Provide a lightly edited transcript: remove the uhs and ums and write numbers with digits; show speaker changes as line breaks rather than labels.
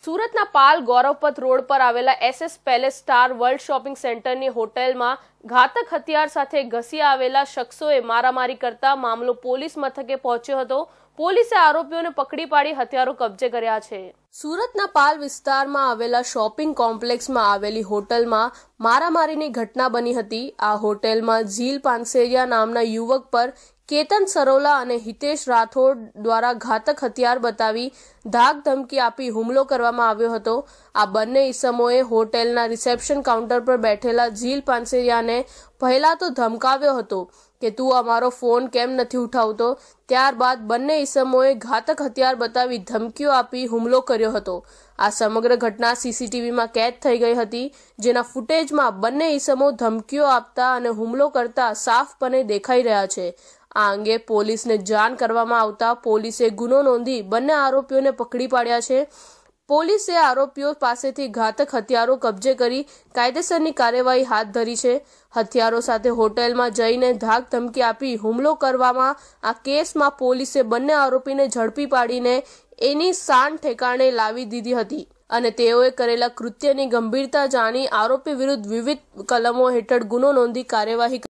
સુરતના પાલ ગૌરવપથ રોડ પર આવેલા SS palace star world shopping સેન્ટરની હોટેલમાં ઘાતક હથિયાર સાથે ઘસી આવેલા શખ્સોએ મારામારી કરતા મામલો પોલીસ મથકે પહોંચ્યો હતો। પોલીસે આરોપીઓને પકડી પાડી હથિયારો કબજે કર્યા છે। સુરતના પાલ વિસ્તારમાં આવેલા શોપિંગ કોમ્પ્લેક્સમાં આવેલી હોટલમાં મારામારીની ઘટના બની હતી। આ હોટેલમાં ઝીલ પાનસેરિયા નામના યુવક પર કેતન સરોલા અને હિતેશ રાઠોડ દ્વારા ઘાતક હથિયાર બતાવી ધાક ધમકી આપી હુમલો કરવામાં આવ્યો હતો। આ બંને ઈસમોએ હોટેલના રિસેપ્શન કાઉન્ટર પર બેઠેલા ઝીલ પાનસેરિયાને પહેલા તો ધમકાવ્યો હતો કે તું અમારો ફોન કેમ નથી ઉઠાવતો। ત્યારબાદ બંને ઈસમોએ ઘાતક હથિયાર બતાવી ધમકીઓ આપી હુમલો કર્યો હતો। આ સમગ્ર ઘટના સીસીટીવીમાં કેદ થઈ ગઈ હતી, જેના ફૂટેજમાં બંને ઈસમો ધમકીઓ આપતા અને હુમલો કરતા સાફપણે દેખાઈ રહ્યા છે। આ અંગે પોલીસને જાણ કરવામાં આવતા પોલીસે ગુનો નોંધી બંને આરોપીઓને પકડી પાડ્યા છે। પોલીસે આરોપીઓ પાસેથી ઘાતક હથિયારો કબજે કરી કાયદેસરની કાર્યવાહી હાથ ધરી છે। હથિયારો સાથે હોટેલમાં જઈને ધાક ધમકી આપી હુમલો કરવામાં આ કેસમાં પોલીસે બંને આરોપીને ઝડપી પાડીને એની શાન ઠેકાણે લાવી દીધી હતી અને તેઓએ કરેલા કૃત્યની ગંભીરતા જાણી આરોપી વિરુદ્ધ વિવિધ કલમો હેઠળ ગુનો નોંધી કાર્યવાહી